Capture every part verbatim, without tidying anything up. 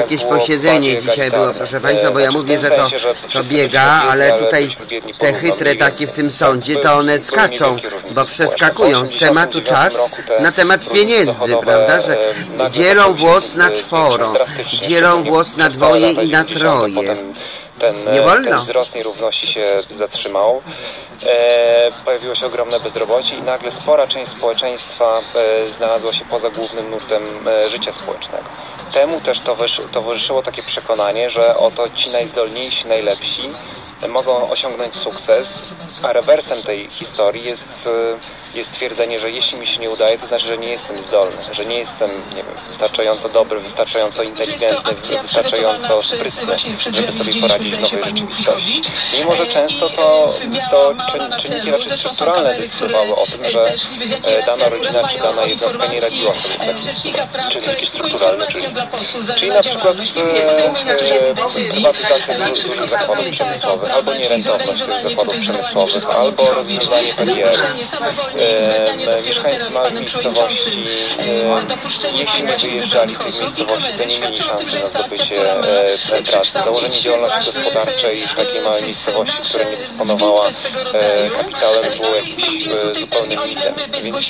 jakieś posiedzenie dzisiaj było, proszę Państwa, bo ja mówię, że to, to biega, ale tutaj te chytre takie w tym sądzie, to one skaczą, bo przeskakują z tematu czas na temat pieniędzy, prawda, że dzielą włos na czworo, dzielą włos na dwoje i na troje. Ten, nie wolno. ten wzrost nierówności się zatrzymał. E, pojawiło się ogromne bezrobocie i nagle spora część społeczeństwa e, znalazła się poza głównym nurtem e, życia społecznego. Temu też towarzyszyło takie przekonanie, że oto ci najzdolniejsi, najlepsi mogą osiągnąć sukces, a rewersem tej historii jest, jest twierdzenie, że jeśli mi się nie udaje, to znaczy, że nie jestem zdolny, że nie jestem, nie wiem, wystarczająco dobry, wystarczająco inteligentny, wystarczająco sprytny, żeby sobie poradzić w nowej rzeczywistości. Mimo że często to, to czynniki raczej strukturalne decydowały o tym, że dana rodzina czy dana jednostka nie radziła sobie w taki sposób. Czynniki strukturalne, czyli, czyli na przykład prywatyzacja dużych zakładów przemysłowych, albo nierentowność tych zakładów przemysłowych, albo rozwiązanie kariery. E, mieszkańcy małych miejscowości, e, jeśli nie wyjeżdżali z tych miejscowości, to nie mieli szansy na zdobycie e, pracy. Założenie działalności gospodarczej w takiej małej miejscowości, która nie dysponowała e, kapitałem, było jakimś e, zupełnym mitem. Więc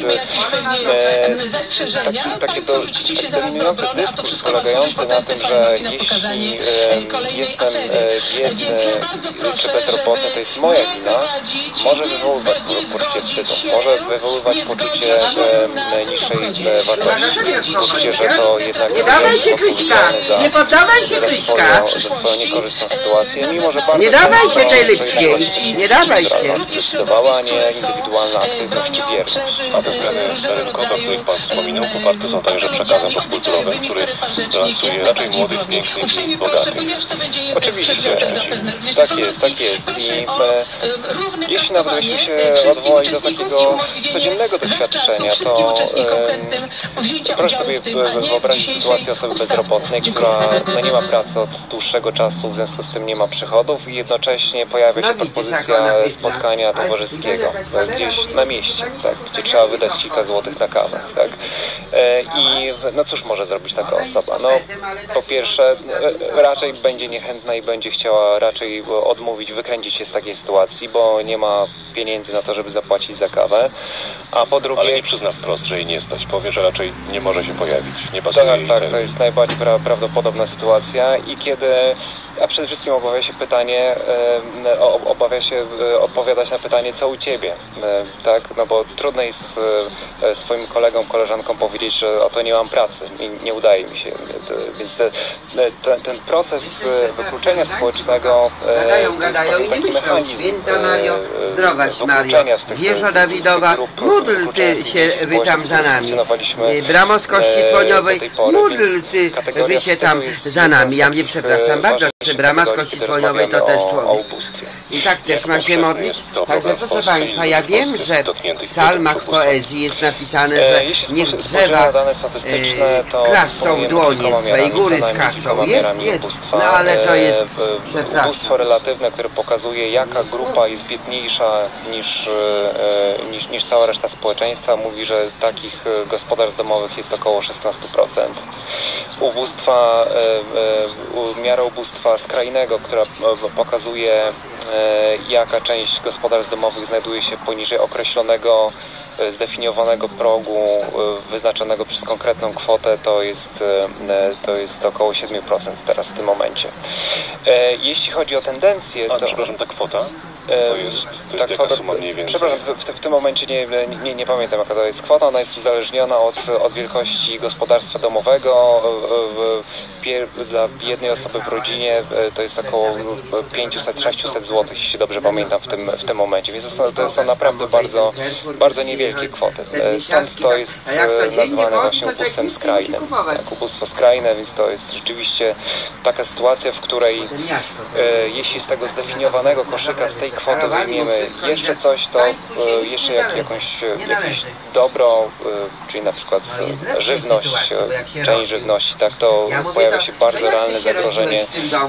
e, taki, takie do, taki dominujący dyskurs polegający na tym, że jeśli e, jestem e, biedny, czy bezrobotny, to jest moja wina, może wywoływać poczucie wstydu, może wywoływać poczucie e, niższej e, wartości, poczucie, że to jednak nie dawaj się, Kryśka, nie poddawaj się, Kryśka, za swoją niekorzystną sytuację, mimo że bardzo nie dawaj się tej Lipskiej, nie dawaj się, zdecydowała, a nie indywidualna aktywność i wierność. A te zmiany rynkowe, o których Pan wspominał, poparte są także przekazem popkulturowym, który lansuje raczej młodych, pięknych i bogatych. Oczywiście, tak jest, tak jest. I e, jeśli nawet byśmy się odwołali do takiego codziennego doświadczenia, to e, proszę sobie wyobrazić sytuację osoby bezrobotnej, która no, nie ma pracy od dłuższego czasu, w związku z tym nie ma przychodów i jednocześnie pojawia się propozycja spotkania towarzyskiego gdzieś na mieście, tak, gdzie trzeba wydać kilka złotych na kawę. Tak. E, I no cóż może zrobić taka osoba? No, po pierwsze, raczej będzie niechętna i będzie chciała raczej odmówić, wykręcić się z takiej sytuacji, bo nie ma pieniędzy na to, żeby zapłacić za kawę, a po drugie... Ale nie przyzna wprost, że jej nie stać, powie, że raczej nie może się pojawić, nie pasuje tak, jej tak, ten... to jest najbardziej pra prawdopodobna sytuacja i kiedy, a przede wszystkim obawia się pytanie, e, obawia się odpowiadać na pytanie, co u Ciebie, e, tak, no bo trudno jest e, swoim kolegom, koleżankom powiedzieć, że oto nie mam pracy i nie udaje mi się, e, więc te, te, ten proces wykluczenia społecznego e, gadają, gadają i nie myślą, święta Mario, zdrowaś Mario, wieżo Dawidowa, módl Ty się Wy tam za nami, bramo z kości słoniowej, módl Ty Wy się tam za nami, ja mnie przepraszam bardzo, że brama z kości słoniowej to też człowiek. I tak też ma się modlić. Także proszę Państwa, ja wiem, że w psalmach poezji jest napisane, że niech drzewa e, klaszczą w dłoni swej, góry skaczą. Jest, jest, no ale to jest, przepraszam. Ubóstwo relatywne, które pokazuje, jaka grupa jest biedniejsza niż, niż, niż cała reszta społeczeństwa, mówi, że takich gospodarstw domowych jest około szesnaście procent. Ubóstwa, miara ubóstwa skrajnego, która pokazuje, jaka część gospodarstw domowych znajduje się poniżej określonego, zdefiniowanego progu wyznaczonego przez konkretną kwotę, to jest, to jest około siedem procent teraz w tym momencie. Jeśli chodzi o tendencję... A, to, przepraszam, ta kwota? To jest, to jest jaka suma mniej więcej? Przepraszam, w, w tym momencie nie, nie, nie pamiętam, jaka to jest kwota. Ona jest uzależniona od, od wielkości gospodarstwa domowego. Dla jednej osoby w rodzinie to jest około pięćset do sześciuset złotych, jeśli dobrze pamiętam w tym, w tym momencie. Więc to są, to są naprawdę bardzo, bardzo niewielkie kwoty. Stąd to jest nazwane właśnie ubóstwem skrajnym. Tak, ubóstwo skrajne, więc to jest rzeczywiście taka sytuacja, w której e, jeśli z tego zdefiniowanego koszyka, z tej kwoty wyjmiemy jeszcze coś, to e, jeszcze jak, jakąś, jakieś dobro, e, czyli na przykład żywność, część żywności, tak, to pojawia pojawia się bardzo realne zagrożenie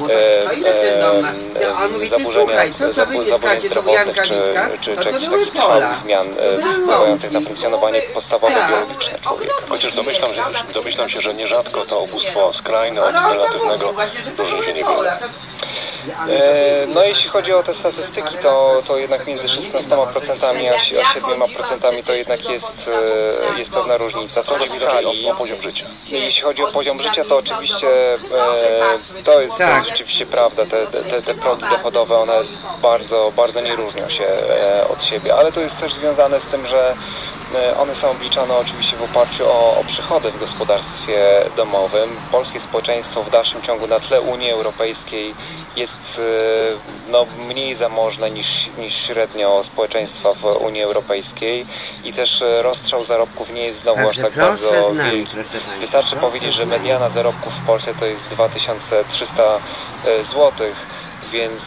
zaburzenia zdrowotnych czy, czy, czy jakichś takich trwałych zmian wpływających na funkcjonowanie podstawowe biologiczne człowieka. Chociaż domyślam, że, domyślam się, że nierzadko to ubóstwo skrajne od relatywnego różni się niewiele. No jeśli chodzi o te statystyki, to, to jednak między szesnastoma procentami a siedmioma procentami to jednak jest, jest pewna różnica. Co do skali, o, o poziom życia. Jeśli chodzi o poziom życia, to oczywiście e, to, jest, to jest rzeczywiście prawda. Te, te, te progi dochodowe, one bardzo, bardzo nie różnią się e, od siebie, ale to jest też związane z tym, że one są obliczane oczywiście w oparciu o, o przychody w gospodarstwie domowym. Polskie społeczeństwo w dalszym ciągu na tle Unii Europejskiej jest no, mniej zamożne niż, niż średnio społeczeństwa w Unii Europejskiej i też rozstrzał zarobków nie jest znowu aż tak bardzo wielki. Wystarczy powiedzieć, że mediana zarobków w Polsce to jest dwa tysiące trzysta złotych. Więc,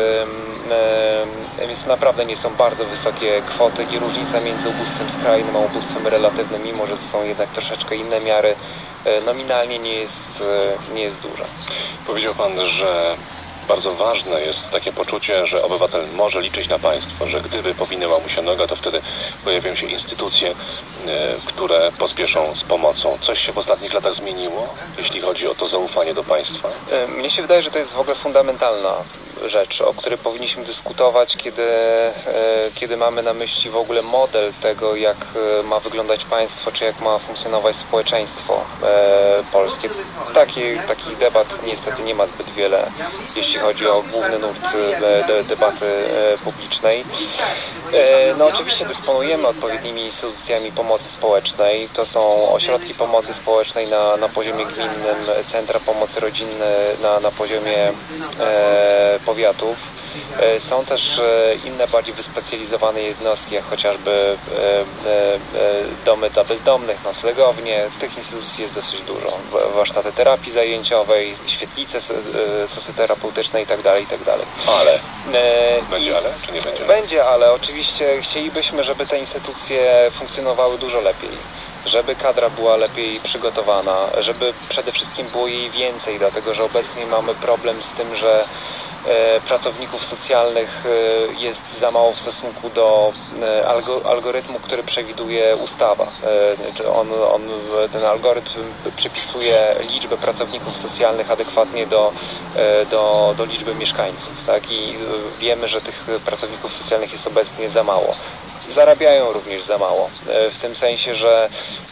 więc naprawdę nie są bardzo wysokie kwoty i różnica między ubóstwem skrajnym a ubóstwem relatywnym, mimo że to są jednak troszeczkę inne miary, nominalnie nie jest, nie jest duża. Powiedział Pan, że bardzo ważne jest takie poczucie, że obywatel może liczyć na państwo, że gdyby powinęła mu się noga, to wtedy pojawią się instytucje, które pospieszą z pomocą. Coś się w ostatnich latach zmieniło, jeśli chodzi o to zaufanie do państwa? Mnie się wydaje, że to jest w ogóle fundamentalna rzecz, o której powinniśmy dyskutować, kiedy, kiedy mamy na myśli w ogóle model tego, jak ma wyglądać państwo, czy jak ma funkcjonować społeczeństwo polskie. Taki, takich debat niestety nie ma zbyt wiele, jeśli chodzi o główny nurt debaty publicznej. No oczywiście dysponujemy odpowiednimi instytucjami pomocy społecznej. To są ośrodki pomocy społecznej na, na poziomie gminnym, centra pomocy rodzinnej na, na poziomie e, powiatów. E, są też e, inne bardziej wyspecjalizowane jednostki, jak chociażby e, e, domy dla bezdomnych, noclegownie. Tych instytucji jest dosyć dużo. Warsztaty terapii zajęciowej, świetlice socjoterapeutyczne itd. itd. Ale? E, będzie ale? Czy nie będzie? Będzie ale. Oczywiście chcielibyśmy, żeby te instytucje funkcjonowały dużo lepiej. Żeby kadra była lepiej przygotowana, żeby przede wszystkim było jej więcej, dlatego że obecnie mamy problem z tym, że e, pracowników socjalnych e, jest za mało w stosunku do e, algo, algorytmu, który przewiduje ustawa. E, on, on, ten algorytm przypisuje liczbę pracowników socjalnych adekwatnie do, e, do, do liczby mieszkańców, tak? I wiemy, że tych pracowników socjalnych jest obecnie za mało. Zarabiają również za mało, w tym sensie, że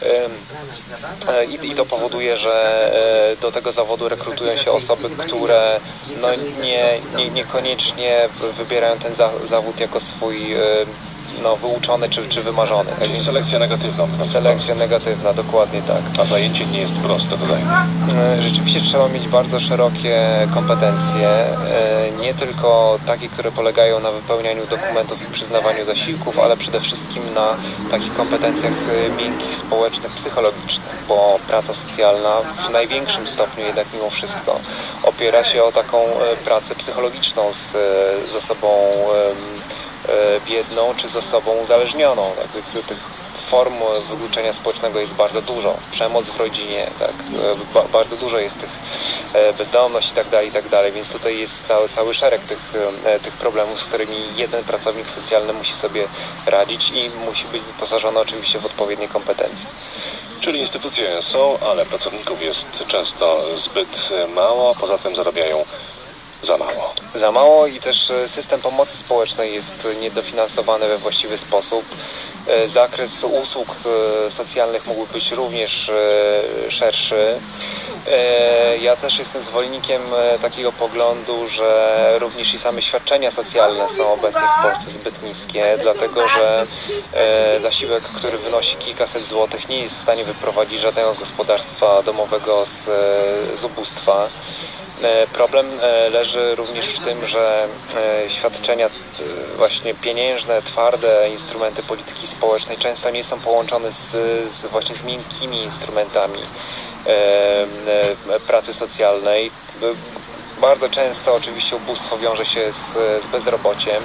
i to powoduje, że do tego zawodu rekrutują się osoby, które no nie, nie, niekoniecznie wybierają ten zawód jako swój no, wyuczony czy, czy wymarzony. Czyli selekcja negatywna. Selekcja negatywna, dokładnie tak. A zajęcie nie jest proste, dodajmy. Rzeczywiście trzeba mieć bardzo szerokie kompetencje, nie tylko takie, które polegają na wypełnianiu dokumentów i przyznawaniu zasiłków, ale przede wszystkim na takich kompetencjach miękkich, społecznych, psychologicznych, bo praca socjalna w największym stopniu jednak mimo wszystko opiera się o taką pracę psychologiczną z, z osobą biedną czy z osobą uzależnioną. Tak, tych, tych form wykluczenia społecznego jest bardzo dużo. Przemoc w rodzinie, tak, ba, bardzo dużo jest tych bezdomność i tak dalej, i tak dalej, więc tutaj jest cały, cały szereg tych, tych problemów, z którymi jeden pracownik socjalny musi sobie radzić i musi być wyposażony oczywiście w odpowiednie kompetencje. Czyli instytucje są, ale pracowników jest często zbyt mało, poza tym zarabiają za mało. Za mało i też system pomocy społecznej jest niedofinansowany we właściwy sposób. Zakres usług socjalnych mógłby być również szerszy. Ja też jestem zwolennikiem takiego poglądu, że również i same świadczenia socjalne są obecnie w Polsce zbyt niskie, dlatego że zasiłek, który wynosi kilkaset złotych, nie jest w stanie wyprowadzić żadnego gospodarstwa domowego z, z ubóstwa. Problem leży również w tym, że świadczenia właśnie pieniężne, twarde instrumenty polityki społecznej często nie są połączone z, z właśnie z miękkimi instrumentami pracy socjalnej. Bardzo często oczywiście ubóstwo wiąże się z, z bezrobociem.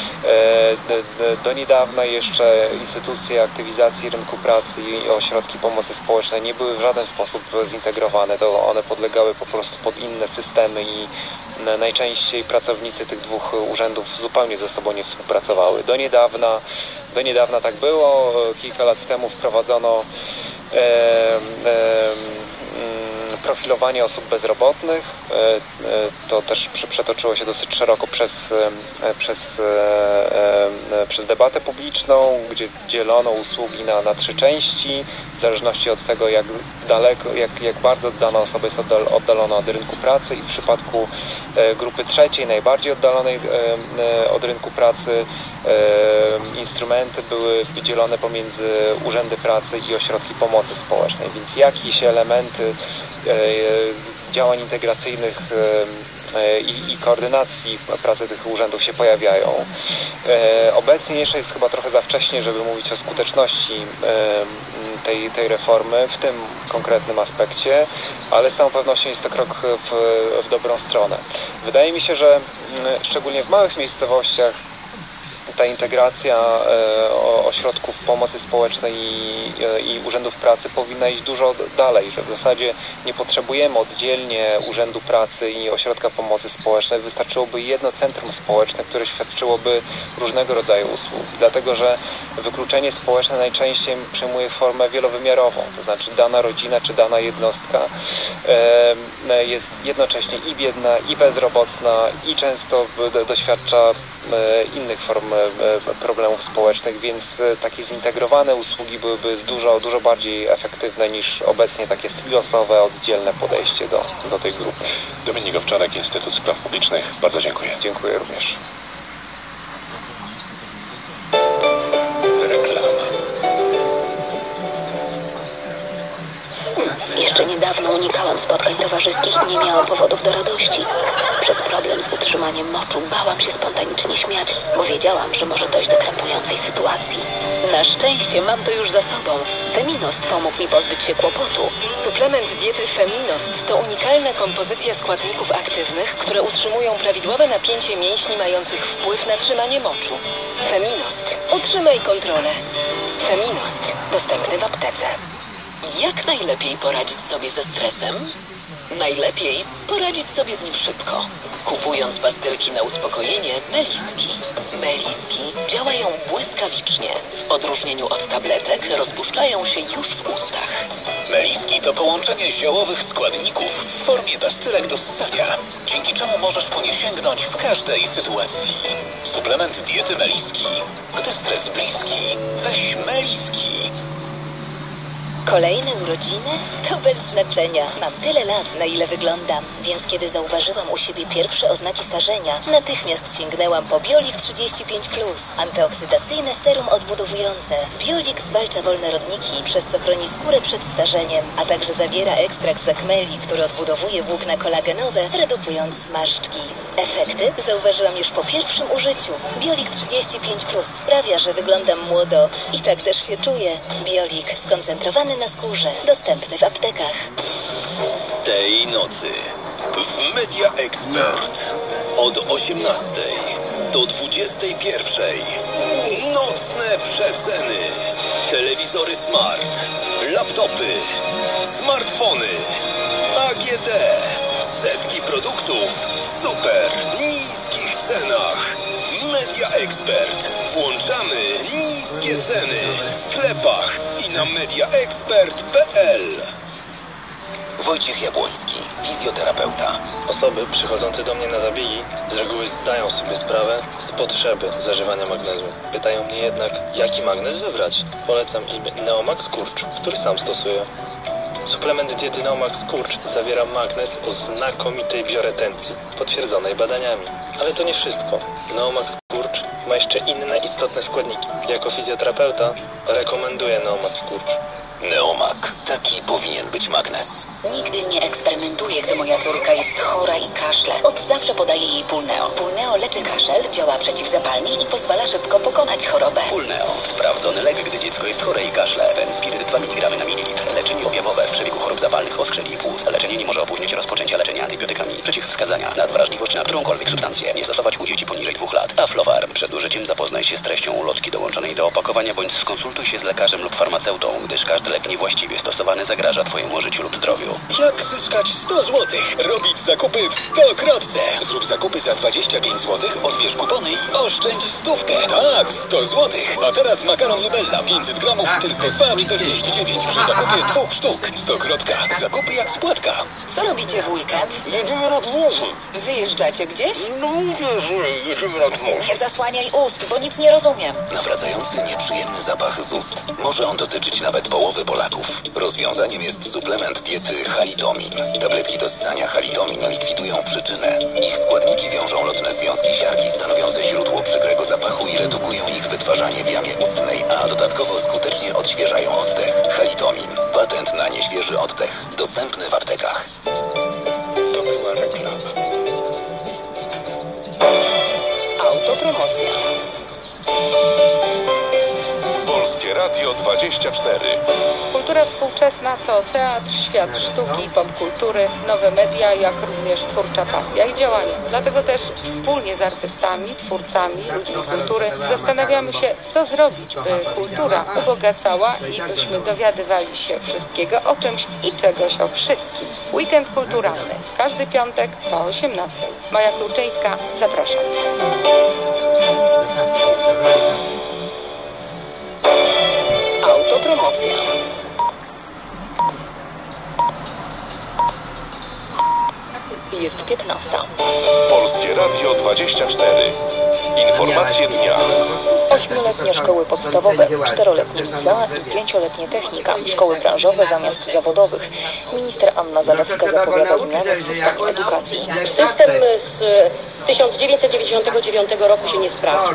Do niedawna jeszcze instytucje aktywizacji rynku pracy i ośrodki pomocy społecznej nie były w żaden sposób zintegrowane. To one podlegały po prostu pod inne systemy i najczęściej pracownicy tych dwóch urzędów zupełnie ze sobą nie współpracowały. Do niedawna, do niedawna tak było. Kilka lat temu wprowadzono e, e, profilowanie osób bezrobotnych. To też przetoczyło się dosyć szeroko przez, przez, przez debatę publiczną, gdzie dzielono usługi na, na trzy części, w zależności od tego, jak daleko, jak, jak bardzo dana osoba jest oddalona od rynku pracy, i w przypadku grupy trzeciej, najbardziej oddalonej od rynku pracy, instrumenty były wydzielone pomiędzy urzędy pracy i ośrodki pomocy społecznej, więc jakieś elementy działań integracyjnych i, i koordynacji pracy tych urzędów się pojawiają. Obecnie jeszcze jest chyba trochę za wcześnie, żeby mówić o skuteczności tej, tej reformy w tym konkretnym aspekcie, ale z całą pewnością jest to krok w, w dobrą stronę. Wydaje mi się, że szczególnie w małych miejscowościach ta integracja e, ośrodków pomocy społecznej i, e, i urzędów pracy powinna iść dużo dalej, że w zasadzie nie potrzebujemy oddzielnie urzędu pracy i ośrodka pomocy społecznej. Wystarczyłoby jedno centrum społeczne, które świadczyłoby różnego rodzaju usługi, dlatego że wykluczenie społeczne najczęściej przyjmuje formę wielowymiarową, to znaczy dana rodzina czy dana jednostka e, jest jednocześnie i biedna, i bezrobotna, i często doświadcza innych form problemów społecznych, więc takie zintegrowane usługi byłyby dużo, dużo bardziej efektywne niż obecnie takie silosowe, oddzielne podejście do, do tej grupy. Dominik Owczarek, Instytut Spraw Publicznych. Bardzo dziękuję. Dziękuję również. Jeszcze niedawno unikałam spotkań towarzyskich i nie miałam powodów do radości. Przez problem z utrzymaniem moczu bałam się spontanicznie śmiać, bo wiedziałam, że może dojść do krępującej sytuacji. Na szczęście mam to już za sobą. Feminost pomógł mi pozbyć się kłopotu. Suplement diety Feminost to unikalna kompozycja składników aktywnych, które utrzymują prawidłowe napięcie mięśni mających wpływ na trzymanie moczu. Feminost. Utrzymaj kontrolę. Feminost. Dostępny w aptece. Jak najlepiej poradzić sobie ze stresem? Najlepiej poradzić sobie z nim szybko, kupując pastylki na uspokojenie Meliski. Meliski działają błyskawicznie. W odróżnieniu od tabletek rozpuszczają się już w ustach. Meliski to połączenie ziołowych składników w formie pastylek do ssania, dzięki czemu możesz po nie sięgnąć w każdej sytuacji. Suplement diety Meliski. Gdy stres bliski, weź Meliski. Kolejne urodziny? To bez znaczenia. Mam tyle lat, na ile wyglądam, więc kiedy zauważyłam u siebie pierwsze oznaki starzenia, natychmiast sięgnęłam po Biolik trzydzieści pięć plus. Antyoksydacyjne serum odbudowujące. Biolik zwalcza wolne rodniki, przez co chroni skórę przed starzeniem, a także zawiera ekstrakt z akmeli, który odbudowuje włókna kolagenowe, redukując zmarszczki. Efekty zauważyłam już po pierwszym użyciu. Biolik trzydzieści pięć plus sprawia, że wyglądam młodo i tak też się czuję. Biolik skoncentrowany na skórze, dostępny w aptekach. Tej nocy w Media Expert od osiemnastej do dwudziestej pierwszej nocne przeceny. Telewizory smart, laptopy, smartfony, A G D, setki produktów w super niskich cenach. Media Expert. Włączamy niskie ceny w sklepach i na mediaexpert kropka p l. Wojciech Jabłoński, fizjoterapeuta. Osoby przychodzące do mnie na zabiegi z reguły zdają sobie sprawę z potrzeby zażywania magnezu. Pytają mnie jednak, jaki magnez wybrać. Polecam im Neomax Kurcz, który sam stosuję. Suplement diety Neomax Kurcz zawiera magnez o znakomitej bioretencji, potwierdzonej badaniami. Ale to nie wszystko. Neomax Kurcz ma jeszcze inne istotne składniki. Jako fizjoterapeuta rekomenduję Neomax Kurcz. Neomak. Taki powinien być magnez. Nigdy nie eksperymentuję, gdy moja córka jest chora i kaszle. Od zawsze podaję jej Pulneo. Pulneo leczy kaszel, działa przeciwzapalnie i pozwala szybko pokonać chorobę. Pulneo. Sprawdzony lek, gdy dziecko jest chore i kaszle. Benspiryt dwa miligramy na mililitr. Leczenie objawowe w przebiegu chorób zapalnych oskrzeli i płuc. Leczenie Leczenie nie może opóźnić rozpoczęcia leczenia antybiotykami. Przeciwwskazania: nadwrażliwość na którąkolwiek substancję. Nie stosować u dzieci poniżej dwóch lat. Aflofarm. Przed użyciem zapoznaj się z treścią ulotki dołączonej do opakowania bądź skonsultuj się z lekarzem lub farmaceutą, gdyż każdy lek niewłaściwie stosowany zagraża Twojemu życiu lub zdrowiu. Jak zyskać sto złotych? Robić zakupy w stokrotce. Zrób zakupy za dwadzieścia pięć złotych, odbierz kupony i oszczędź stówkę. Tak, sto złotych. A teraz makaron Lubella pięćset gramów, tylko dwa czterdzieści dziewięć przy zakupie dwóch sztuk. Stokrotka. Zakupy jak spłatka. Co robicie w weekend? Jedziemy nad morze. Wyjeżdżacie gdzieś? No mówię, że jedziemy nad morze. Nie zasłaniaj ust, bo nic nie rozumiem. Nawracający nieprzyjemny zapach z ust. Może on dotyczyć nawet połowy Polaków. Rozwiązaniem jest suplement diety Halidomin. Tabletki do ssania Halidomin likwidują przyczynę. Ich składniki wiążą lotne związki siarki stanowiące źródło przykrego zapachu i redukują ich wytwarzanie w jamie ustnej, a dodatkowo skutecznie odświeżają oddech. Halidomin. Patent na nieświeży oddech. Dostępny w aptekach. To była reklama. Autopromocja. Polskie Radio dwadzieścia cztery. Kultura współczesna to teatr, świat sztuki, popkultury, nowe media, jak również twórcza pasja i działania. Dlatego też wspólnie z artystami, twórcami, ludźmi kultury zastanawiamy się, co zrobić, by kultura ubogacała i byśmy dowiadywali się wszystkiego o czymś i czegoś o wszystkim. Weekend kulturalny. Każdy piątek po osiemnastej. Maja Kluczyńska, zapraszam. Autopromocja. Jest piętnasta. Polskie Radio dwadzieścia cztery. Informacje dnia. Ośmioletnie szkoły podstawowe, czteroletnie licea i pięcioletnie technika, szkoły branżowe zamiast zawodowych. Minister Anna Zalewska zapowiada zmiany w systemie edukacji. System z tysiąc dziewięćset dziewięćdziesiątego dziewiątego roku się nie sprawdzi.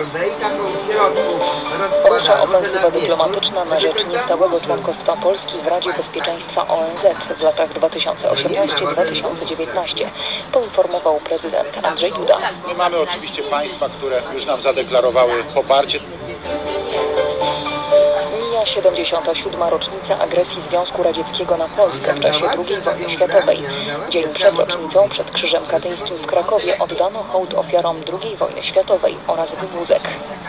Rusza ofensywa dyplomatyczna na rzecz niestałego członkostwa Polski w Radzie Bezpieczeństwa O N Z w latach dwa tysiące osiemnasty do dwa tysiące dziewiętnastego, poinformował prezydent Andrzej Duda. My mamy oczywiście państwa, które już nam zadeklarowały poparcie. Mija siedemdziesiąta siódma rocznica agresji Związku Radzieckiego na Polskę w czasie drugiej wojny światowej. Dzień przed rocznicą przed Krzyżem Katyńskim w Krakowie oddano hołd ofiarom drugiej wojny światowej oraz wywózek.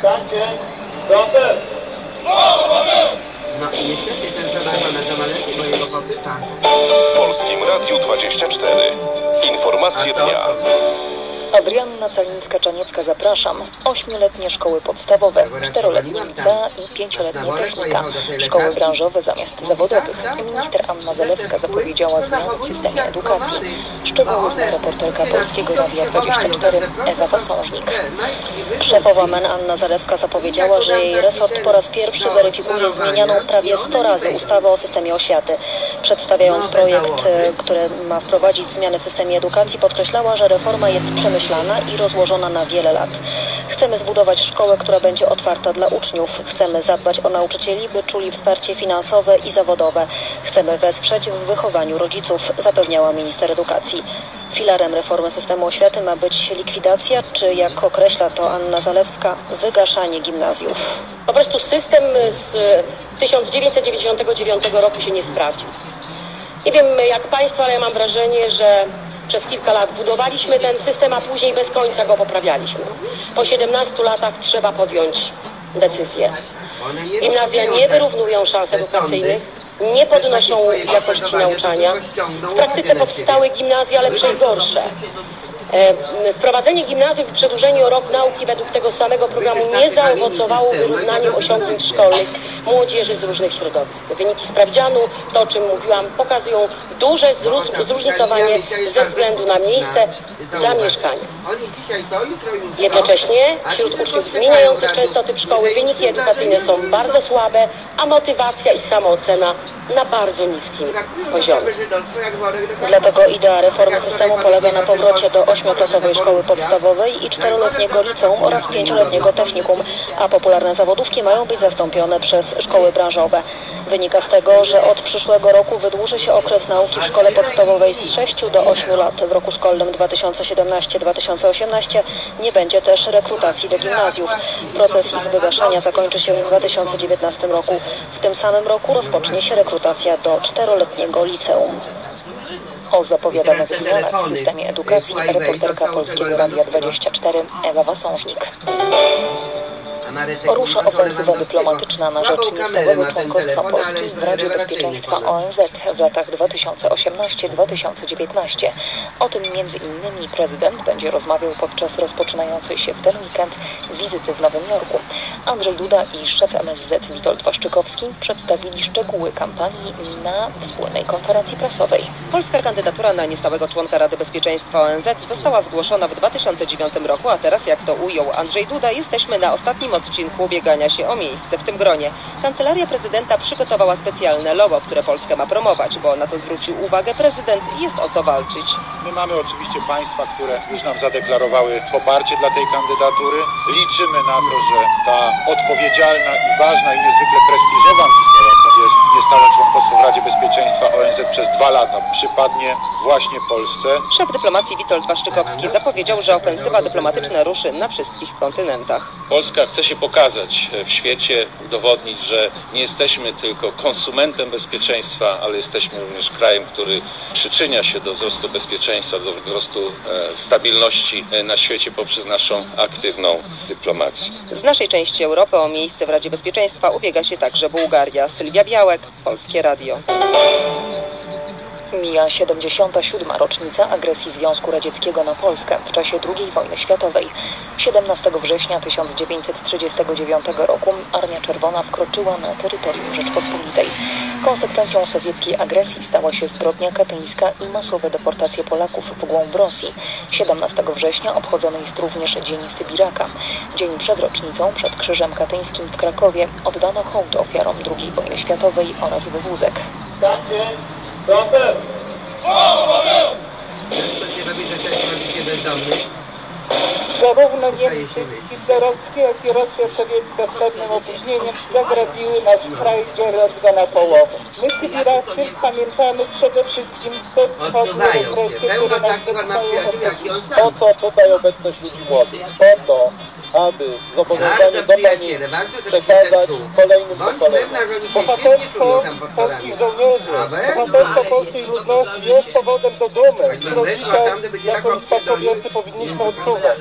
W Polskim Radiu dwadzieścia cztery. Informacje dnia. Adrianna Calińska-Czaniecka, zapraszam. Ośmioletnie szkoły podstawowe, czteroletnie licea i pięcioletnie technika, szkoły branżowe zamiast zawodowych. Minister Anna Zalewska zapowiedziała zmiany w systemie edukacji. Szczegóły zna reporterka Polskiego Radia dwadzieścia cztery Ewa Wasążnik. Szefowa M E N Anna Zalewska zapowiedziała, że jej resort po raz pierwszy weryfikuje zmienianą prawie sto razy ustawę o systemie oświaty. Przedstawiając projekt, który ma wprowadzić zmiany w systemie edukacji, podkreślała, że reforma jest przemyślana i rozłożona na wiele lat. Chcemy zbudować szkołę, która będzie otwarta dla uczniów. Chcemy zadbać o nauczycieli, by czuli wsparcie finansowe i zawodowe. Chcemy wesprzeć w wychowaniu rodziców, zapewniała minister edukacji. Filarem reformy systemu oświaty ma być likwidacja, czy jak określa to Anna Zalewska, wygaszanie gimnazjów. Po prostu system z tysiąc dziewięćset dziewięćdziesiątego dziewiątego roku się nie sprawdził. Nie wiem jak Państwo, ale ja mam wrażenie, że przez kilka lat budowaliśmy ten system, a później bez końca go poprawialiśmy. Po siedemnastu latach trzeba podjąć decyzję. Gimnazja nie wyrównują szans edukacyjnych, nie podnoszą jakości nauczania. W praktyce powstały gimnazja lepsze i gorsze. Wprowadzenie gimnazjów i przedłużenie o rok nauki według tego samego programu nie zaowocowało wyrównaniem osiągnięć szkolnych młodzieży z różnych środowisk. Wyniki sprawdzianu, to o czym mówiłam, pokazują duże zróżnicowanie ze względu na miejsce zamieszkania. Jednocześnie wśród uczniów zmieniających często typ szkoły wyniki edukacyjne są bardzo słabe, a motywacja i samoocena na bardzo niskim poziomie. Dlatego idea reformy systemu polega na powrocie do ośmioklasowej szkoły podstawowej i czteroletniego liceum oraz pięcioletniego technikum, a popularne zawodówki mają być zastąpione przez szkoły branżowe. Wynika z tego, że od przyszłego roku wydłuży się okres nauki w szkole podstawowej z sześciu do ośmiu lat. W roku szkolnym dwa tysiące siedemnastym do dwa tysiące osiemnastego nie będzie też rekrutacji do gimnazjów. Proces ich wygaszania zakończy się w dwa tysiące dziewiętnastym roku. W tym samym roku rozpocznie się rekrutacja do czteroletniego liceum. O zapowiadanych zmianach w systemie edukacji reporterka Polskiego Radia dwadzieścia cztery Ewa Wasążnik. Rusza ofensywa dyplomatyczna na rzecz niestałego członkostwa Polski w Radzie Bezpieczeństwa O N Z w latach dwa tysiące osiemnastym do dwa tysiące dziewiętnastego. O tym między innymi prezydent będzie rozmawiał podczas rozpoczynającej się w ten weekend wizyty w Nowym Jorku. Andrzej Duda i szef M S Z Witold Waszczykowski przedstawili szczegóły kampanii na wspólnej konferencji prasowej. Polska kandydatura na niestałego członka Rady Bezpieczeństwa O N Z została zgłoszona w dwa tysiące dziewiątym roku, a teraz, jak to ujął Andrzej Duda, jesteśmy na ostatnim odcinku ubiegania się o miejsce w tym gronie. Kancelaria prezydenta przygotowała specjalne logo, które Polskę ma promować, bo na co zwrócił uwagę prezydent, jest o co walczyć. My mamy oczywiście państwa, które już nam zadeklarowały poparcie dla tej kandydatury. Liczymy na to, że ta odpowiedzialna i ważna i niezwykle prestiżowa misja, jaką jest niestałe członkostwo w Radzie Bezpieczeństwa O N Z przez dwa lata, przypadnie właśnie Polsce. Szef dyplomacji Witold Waszczykowski zapowiedział, że ofensywa dyplomatyczna ruszy na wszystkich kontynentach. Polska chce się pokazać w świecie, udowodnić, że nie jesteśmy tylko konsumentem bezpieczeństwa, ale jesteśmy również krajem, który przyczynia się do wzrostu bezpieczeństwa, do wzrostu e, stabilności na świecie poprzez naszą aktywną dyplomację. Z naszej części Europy o miejsce w Radzie Bezpieczeństwa ubiega się także Bułgaria. Sylwia Białek, Polskie Radio. Mija siedemdziesiąta siódma rocznica agresji Związku Radzieckiego na Polskę w czasie drugiej wojny światowej. siedemnastego września tysiąc dziewięćset trzydziestego dziewiątego roku Armia Czerwona wkroczyła na terytorium Rzeczpospolitej. Konsekwencją sowieckiej agresji stała się zbrodnia katyńska i masowe deportacje Polaków w głąb Rosji. siedemnastego września obchodzony jest również Dzień Sybiraka. Dzień przed rocznicą, przed Krzyżem Katyńskim w Krakowie, oddano hołd ofiarom drugiej wojny światowej oraz wywózek. Zarówno Niemcy hitlerowskie, jak i Rosja sowiecka z pewnym opóźnieniem zagrabiły nasz kraj dzierżawę na połowę. My Sybiracy pamiętamy przede wszystkim te wschodnie represje, które nas dotknęły. Po co tutaj obecność ludzi młodych? Po to, aby zobowiązanie do pamięci przekazać kolejnym pokoleniom. Bohaterstwo polskich żołnierzy, bohaterstwo polskiej ludności jest powodem do dumy, którą dzisiaj jako spadkobiercy powinniśmy odczuwać.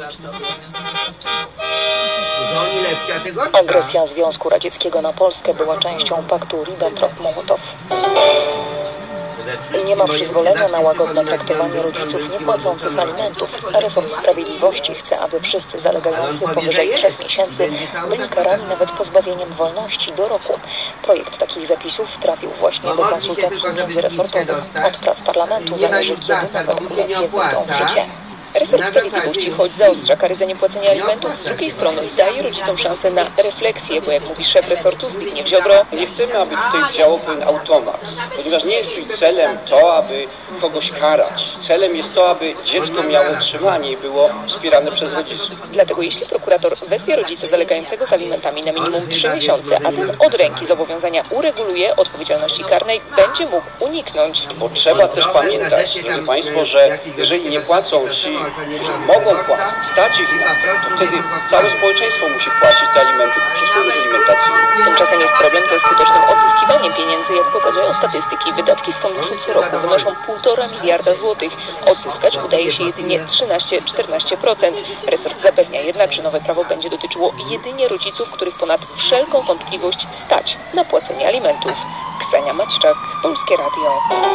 Agresja Związku Radzieckiego na Polskę była częścią paktu Ribbentrop-Mołotow. Nie ma przyzwolenia na łagodne traktowanie rodziców niepłacących alimentów. Resort Sprawiedliwości chce, aby wszyscy zalegający powyżej trzech miesięcy byli karani nawet pozbawieniem wolności do roku. Projekt takich zapisów trafił właśnie do konsultacji międzyresortowych. Od prac parlamentu zależy, kiedy nowe regulacje wejdą w życie. Resort Sprawiedliwości, choć zaostrza kary za niepłacenie alimentów, z drugiej strony daje rodzicom szansę na refleksję, bo jak mówi szef resortu Zbigniew Ziobro, nie chcemy, aby tutaj działał pewien automat, ponieważ nie jest tu celem to, aby kogoś karać. Celem jest to, aby dziecko miało utrzymanie i było wspierane przez rodziców. Dlatego jeśli prokurator wezwie rodzica zalegającego z alimentami na minimum trzy miesiące, a ten od ręki zobowiązania ureguluje, odpowiedzialności karnej będzie mógł uniknąć. Bo trzeba też pamiętać, drodzy Państwo, że jeżeli nie płacą ci, którzy mogą płacić, stać ich na to, to wtedy całe społeczeństwo musi płacić te alimenty przez fundusz alimentacyjny. Tymczasem jest problem ze skutecznym odzyskiwaniem pieniędzy. Jak pokazują statystyki, wydatki z funduszu co roku wynoszą półtora miliarda złotych. Odzyskać udaje się jedynie trzynaście do czternastu procent. Resort zapewnia jednak, że nowe prawo będzie dotyczyło jedynie rodziców, których ponad wszelką wątpliwość stać na płacenie alimentów. Ksenia Maćczak, Polskie Radio.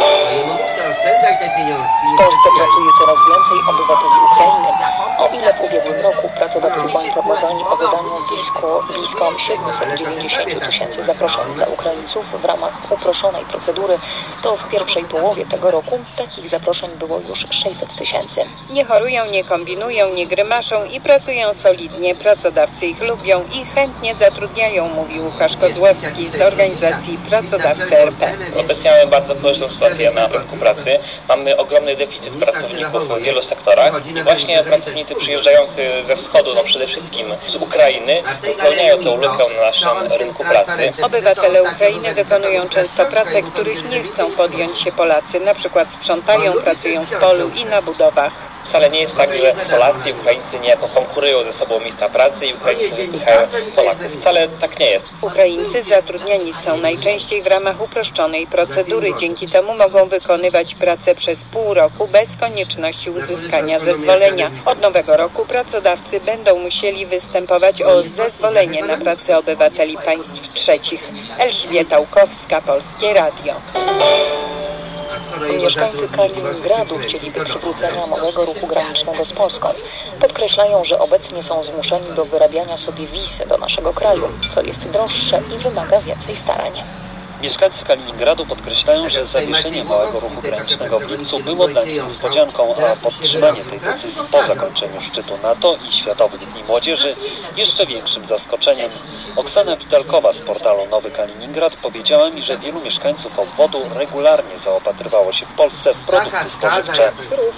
W Polsce pracuje coraz więcej obywateli Ukrainy. O ile w ubiegłym roku pracodawcy poinformowali o wydaniu blisko, blisko siedemset dziewięćdziesiąt tysięcy zaproszeń dla Ukraińców w ramach uproszzonej procedury, to w pierwszej połowie tego roku takich zaproszeń było już sześćset tysięcy. Nie chorują, nie kombinują, nie grymaszą i pracują solidnie. Pracodawcy ich lubią i chętnie zatrudniają, mówił Łukasz Kozłowski z organizacji Pracodawcy R P. Obecnie mamy bardzo groźną sytuację na rynku pracy. Mamy ogromny deficyt pracowników w wielu sektorach i właśnie pracownicy przyjeżdżający ze wschodu, no przede wszystkim z Ukrainy, wypełniają tą lukę na naszym rynku pracy. Obywatele Ukrainy wykonują często prace, których nie chcą podjąć się Polacy. Na przykład sprzątają, pracują w polu i na budowach. Wcale nie jest tak, że Polacy i Ukraińcy niejako konkurują ze sobą o miejsca pracy i Ukraińcy wypychają Polaków. Wcale tak nie jest. Ukraińcy zatrudniani są najczęściej w ramach uproszczonej procedury. Dzięki temu mogą wykonywać pracę przez pół roku bez konieczności uzyskania zezwolenia. Od nowego roku pracodawcy będą musieli występować o zezwolenie na pracę obywateli państw trzecich. Elżbieta Łukowska, Polskie Radio. Mieszkańcy Kaliningradu chcieliby przywrócenia małego ruchu granicznego z Polską. Podkreślają, że obecnie są zmuszeni do wyrabiania sobie wizy do naszego kraju, co jest droższe i wymaga więcej starań. Mieszkańcy Kaliningradu podkreślają, że zawieszenie małego ruchu granicznego w lipcu było dla nich niespodzianką, a podtrzymanie tej decyzji po zakończeniu szczytu NATO i Światowych Dni Młodzieży jeszcze większym zaskoczeniem. Oksana Witalkowa z portalu Nowy Kaliningrad powiedziała mi, że wielu mieszkańców obwodu regularnie zaopatrywało się w Polsce w produkty spożywcze.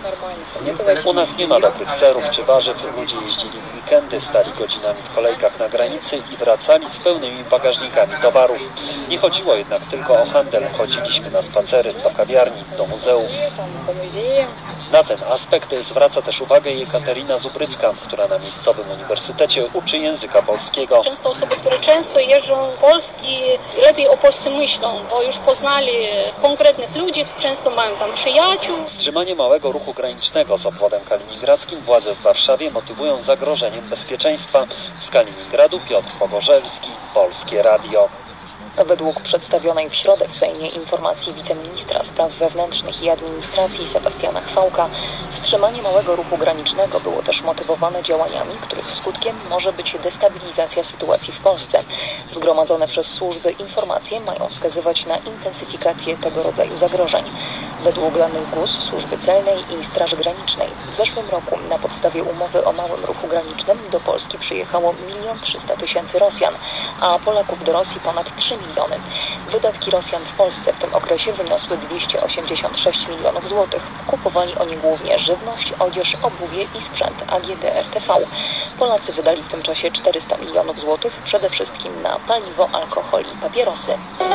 U nas nie ma dobrych serów czy warzyw. Ludzie jeździli w weekendy, stali godzinami w kolejkach na granicy i wracali z pełnymi bagażnikami towarów. Nie chodziło jednak tylko o handel. Chodziliśmy na spacery, do kawiarni, do muzeów. Na ten aspekt zwraca też uwagę Jekaterina Zubrycka, która na miejscowym uniwersytecie uczy języka polskiego. Często osoby, które często jeżdżą w Polski, lepiej o Polsce myślą, bo już poznali konkretnych ludzi, często mają tam przyjaciół. Wstrzymanie małego ruchu granicznego z obwodem kaliningradzkim władze w Warszawie motywują zagrożeniem bezpieczeństwa. Z Kaliningradu Piotr Pogorzelski, Polskie Radio. Według przedstawionej w środę w Sejmie informacji wiceministra spraw wewnętrznych i administracji Sebastiana Chwałka, wstrzymanie małego ruchu granicznego było też motywowane działaniami, których skutkiem może być destabilizacja sytuacji w Polsce. Zgromadzone przez służby informacje mają wskazywać na intensyfikację tego rodzaju zagrożeń. Według danych G U S, Służby Celnej i Straży Granicznej w zeszłym roku na podstawie umowy o małym ruchu granicznym do Polski przyjechało milion trzysta tysięcy Rosjan, a Polaków do Rosji ponad trzy miliony. Wydatki Rosjan w Polsce w tym okresie wyniosły dwieście osiemdziesiąt sześć milionów złotych. Kupowali oni głównie żywność, odzież, obuwie i sprzęt A G D R T V. Polacy wydali w tym czasie czterysta milionów złotych, przede wszystkim na paliwo, alkohol i papierosy.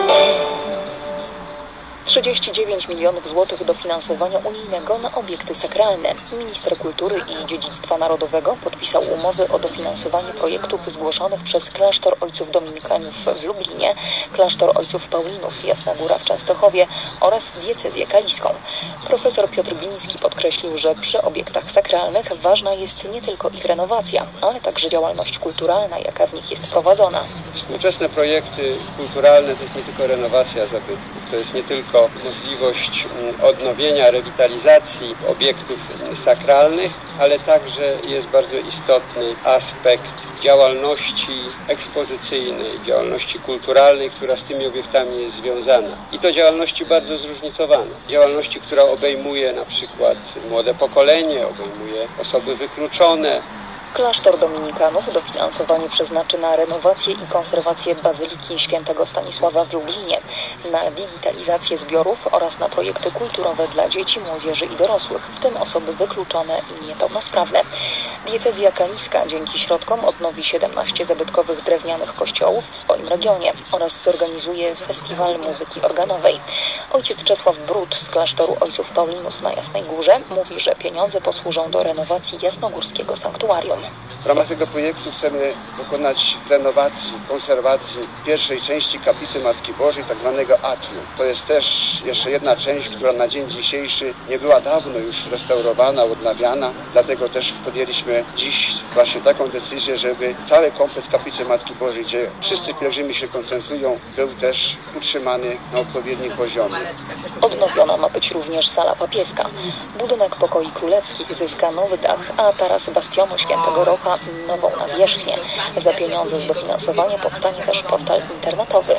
trzydzieści dziewięć milionów złotych dofinansowania unijnego na obiekty sakralne. Minister Kultury i Dziedzictwa Narodowego podpisał umowy o dofinansowanie projektów zgłoszonych przez klasztor Ojców Dominikanów w Lublinie, klasztor Ojców Paulinów Jasna Góra w Częstochowie oraz diecezję kaliską. Profesor Piotr Gliński podkreślił, że przy obiektach sakralnych ważna jest nie tylko ich renowacja, ale także działalność kulturalna, jaka w nich jest prowadzona. Współczesne projekty kulturalne to jest nie tylko renowacja zabytków, to jest nie tylko możliwość odnowienia, rewitalizacji obiektów sakralnych, ale także jest bardzo istotny aspekt działalności ekspozycyjnej, działalności kulturalnej, która z tymi obiektami jest związana. I to działalności bardzo zróżnicowane. Działalności, która obejmuje na przykład młode pokolenie, obejmuje osoby wykluczone. Klasztor Dominikanów dofinansowanie przeznaczy na renowację i konserwację Bazyliki Świętego Stanisława w Lublinie, na digitalizację zbiorów oraz na projekty kulturowe dla dzieci, młodzieży i dorosłych, w tym osoby wykluczone i niepełnosprawne. Diecezja kaliska dzięki środkom odnowi siedemnaście zabytkowych drewnianych kościołów w swoim regionie oraz zorganizuje festiwal muzyki organowej. Ojciec Czesław Brud z klasztoru Ojców Paulinów na Jasnej Górze mówi, że pieniądze posłużą do renowacji jasnogórskiego sanktuarium. W ramach tego projektu chcemy dokonać renowacji, konserwacji pierwszej części kaplicy Matki Bożej, tak zwanego atrium. To jest też jeszcze jedna część, która na dzień dzisiejszy nie była dawno już restaurowana, odnawiana. Dlatego też podjęliśmy dziś właśnie taką decyzję, żeby cały kompleks kaplicy Matki Bożej, gdzie wszyscy pielgrzymi się koncentrują, był też utrzymany na odpowiednim poziomie. Odnowiona ma być również sala papieska. Budynek pokoi królewskich zyska nowy dach, a taras bastionu Świętego Rocha nową nawierzchnię. Za pieniądze z dofinansowania powstanie też portal internetowy.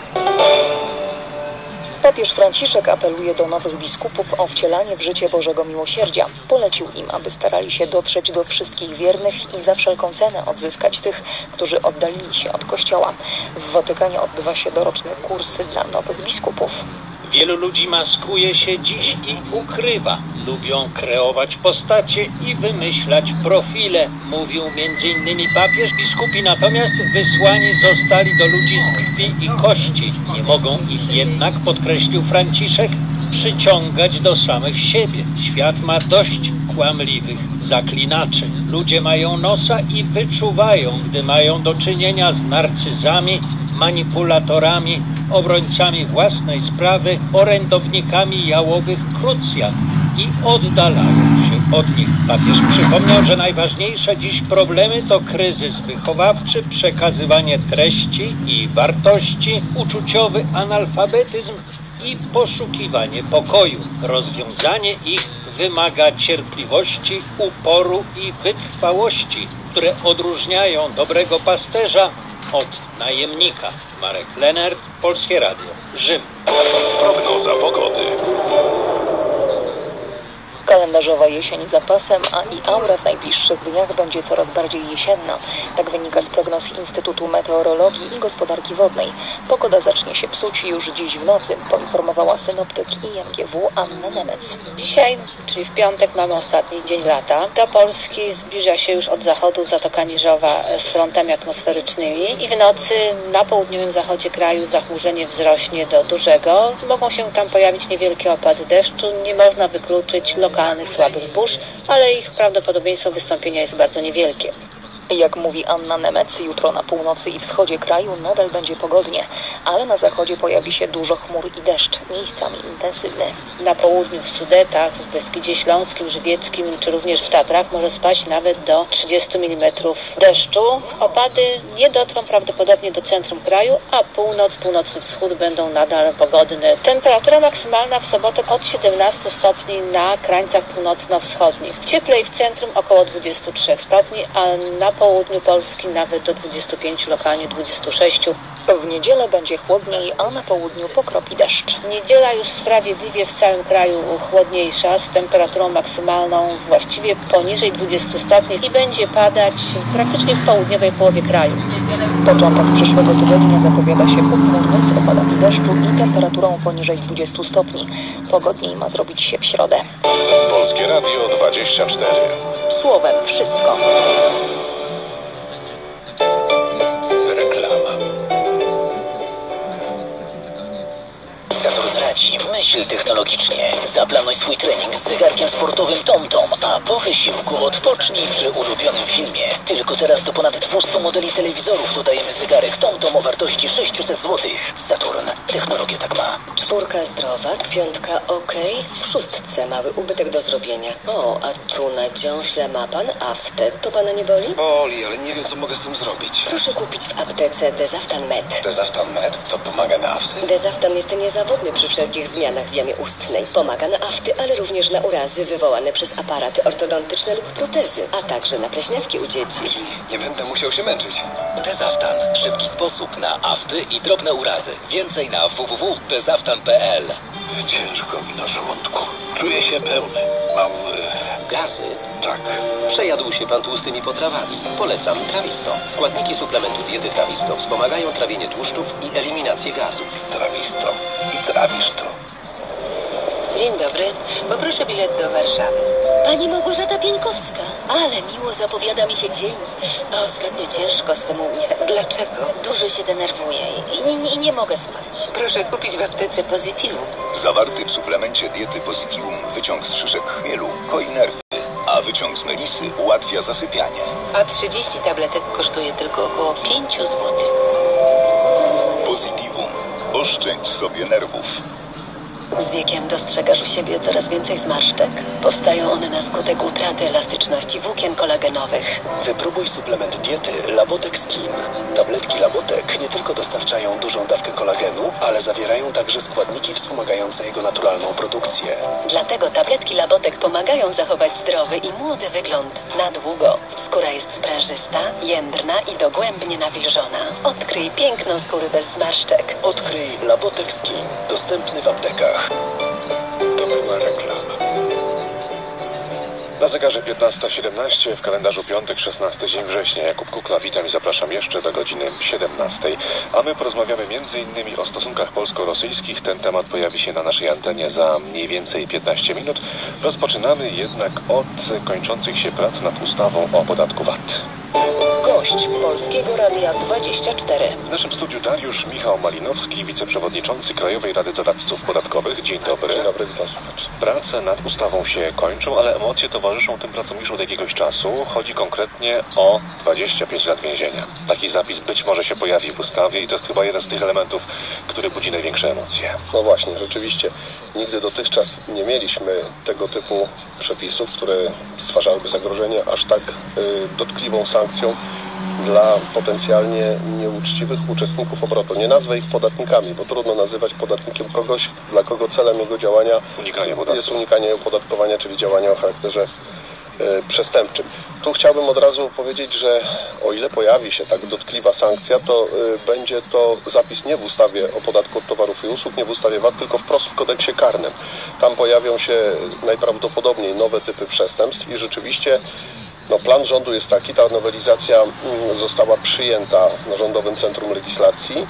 Papież Franciszek apeluje do nowych biskupów o wcielanie w życie Bożego Miłosierdzia. Polecił im, aby starali się dotrzeć do wszystkich wiernych i za wszelką cenę odzyskać tych, którzy oddalili się od Kościoła. W Watykanie odbywa się doroczny kurs dla nowych biskupów. Wielu ludzi maskuje się dziś i ukrywa. Lubią kreować postacie i wymyślać profile, mówił między innymi papież. Biskupi natomiast wysłani zostali do ludzi z krwi i kości. Nie mogą ich jednak, podkreślił Franciszek, przyciągać do samych siebie. Świat ma dość kłamliwych zaklinaczy. Ludzie mają nosa i wyczuwają, gdy mają do czynienia z narcyzami, manipulatorami, obrońcami własnej sprawy, orędownikami jałowych krucjat i oddalają się od nich. Papież przypomniał, że najważniejsze dziś problemy to kryzys wychowawczy, przekazywanie treści i wartości, uczuciowy analfabetyzm i poszukiwanie pokoju. Rozwiązanie ich wymaga cierpliwości, uporu i wytrwałości, które odróżniają dobrego pasterza od najemnika. Marek Lenert, Polskie Radio, Rzym. Prognoza pogody. Kalendarzowa jesień za pasem, a i aura w najbliższych dniach będzie coraz bardziej jesienna. Tak wynika z prognoz Instytutu Meteorologii i Gospodarki Wodnej. Pogoda zacznie się psuć już dziś w nocy, poinformowała synoptyk I M G W Anna Nemec. Dzisiaj, czyli w piątek, mamy ostatni dzień lata. Do Polski zbliża się już od zachodu Zatoka Niżowa z frontami atmosferycznymi i w nocy na południowym zachodzie kraju zachmurzenie wzrośnie do dużego. Mogą się tam pojawić niewielkie opady deszczu. Nie można wykluczyć lokalnych słabych burz, ale ich prawdopodobieństwo wystąpienia jest bardzo niewielkie. Jak mówi Anna Nemec, jutro na północy i wschodzie kraju nadal będzie pogodnie, ale na zachodzie pojawi się dużo chmur i deszcz, miejscami intensywny. Na południu, w Sudetach, w Beskidzie Śląskim, Żywieckim czy również w Tatrach może spaść nawet do trzydziestu milimetrów deszczu. Opady nie dotrą prawdopodobnie do centrum kraju, a północ, północny wschód będą nadal pogodne. Temperatura maksymalna w sobotę od siedemnastu stopni na krańcach północno-wschodnich. Cieplej w centrum około dwudziestu trzech stopni, a na południu Polski nawet do dwudziestu pięciu, lokalnie dwudziestu sześciu. W niedzielę będzie chłodniej, a na południu pokropi deszcz. Niedziela już sprawiedliwie w całym kraju chłodniejsza, z temperaturą maksymalną właściwie poniżej dwudziestu stopni i będzie padać praktycznie w południowej połowie kraju. Początek przyszłego tygodnia zapowiada się pochmurny z opadami deszczu i temperaturą poniżej dwudziestu stopni. Pogodniej ma zrobić się w środę. Polskie Radio dwadzieścia cztery. Słowem wszystko. Saturn radzi, myśl technologicznie. Zaplanuj swój trening z zegarkiem sportowym TomTom, a po wysiłku odpocznij przy ulubionym filmie. Tylko teraz do ponad dwustu modeli telewizorów dodajemy zegarek TomTom o wartości sześćset złotych. Saturn. Technologia tak ma. Czwórka zdrowa, piątka ok, w szóstce mały ubytek do zrobienia. O, a tu na dziąśle ma pan aftę. To pana nie boli? Boli, ale nie wiem, co mogę z tym zrobić. Proszę kupić w aptece Dezaftan Med. Dezaftan Med? To pomaga na aftę? Dezaftan jest niezawodny przy wszelkich zmianach w jamie ustnej. Pomaga na afty, ale również na urazy wywołane przez aparaty ortodontyczne lub protezy, a także na pleśniawki u dzieci. Nie będę musiał się męczyć. Dezaftan. Szybki sposób na afty i drobne urazy. Więcej na w w w kropka dezaftan kropka p l. Ciężko mi na żołądku. Czuję się pełny. Mam... Y... Gazy? Tak. Przejadł się pan tłustymi potrawami. Polecam Trawisto. Składniki suplementu diety Trawisto wspomagają trawienie tłuszczów i eliminację gazów. Trawisto. I trawisz to. Dzień dobry. Poproszę bilet do Warszawy. Pani Małgorzata Pieńkowska. Ale miło zapowiada mi się dzień. A ostatnio ciężko z tym u mnie. Dlaczego? Dużo się denerwuję i, i, i nie mogę spać. Proszę kupić w aptece Positivum. Zawarty w suplemencie diety Positivum wyciąg z szyszek chmielu koi nerwy, a wyciąg z melisy ułatwia zasypianie. A trzydzieści tabletek kosztuje tylko około pięciu złotych. Positivum. Oszczędź sobie nerwów. Z wiekiem dostrzegasz u siebie coraz więcej zmarszczek. Powstają one na skutek utraty elastyczności włókien kolagenowych. Wypróbuj suplement diety Labotek Skin. Tabletki Labotek nie tylko dostarczają dużą dawkę kolagenu, ale zawierają także składniki wspomagające jego naturalną produkcję. Dlatego tabletki Labotek pomagają zachować zdrowy i młody wygląd na długo. Skóra jest sprężysta, jędrna i dogłębnie nawilżona. Odkryj piękno skóry bez zmarszczek. Odkryj Labotek Skin. Dostępny w aptekach. To była reklama. Na zegarze piętnasta siedemnaście, w kalendarzu piątek, szesnasty dzień września. Jakub Kukla, witam i zapraszam jeszcze do godziny siedemnastej. A my porozmawiamy między innymi o stosunkach polsko-rosyjskich. Ten temat pojawi się na naszej antenie za mniej więcej piętnaście minut. Rozpoczynamy jednak od kończących się prac nad ustawą o podatku V A T. Gość Polskiego Radia dwadzieścia cztery. W naszym studiu Dariusz Michał Malinowski, wiceprzewodniczący Krajowej Rady Doradców Podatkowych. Dzień dobry. Dzień dobry, witam słuchaczy. Prace nad ustawą się kończą, ale emocje towarzyszą tym pracom już od jakiegoś czasu. Chodzi konkretnie o dwadzieścia pięć lat więzienia. Taki zapis być może się pojawi w ustawie i to jest chyba jeden z tych elementów, który budzi największe emocje. No właśnie, rzeczywiście. Nigdy dotychczas nie mieliśmy tego typu przepisów, które stwarzałyby zagrożenie aż tak y, dotkliwą sankcją dla potencjalnie nieuczciwych uczestników obrotu. Nie nazwę ich podatnikami, bo trudno nazywać podatnikiem kogoś, dla kogo celem jego działania unikanie jest unikanie opodatkowania, czyli działania o charakterze y, przestępczym. Tu chciałbym od razu powiedzieć, że o ile pojawi się tak dotkliwa sankcja, to y, będzie to zapis nie w ustawie o podatku od towarów i usług, nie w ustawie V A T, tylko wprost w kodeksie karnym. Tam pojawią się najprawdopodobniej nowe typy przestępstw i rzeczywiście no, plan rządu jest taki, ta nowelizacja została przyjęta na Rządowym Centrum Legislacji,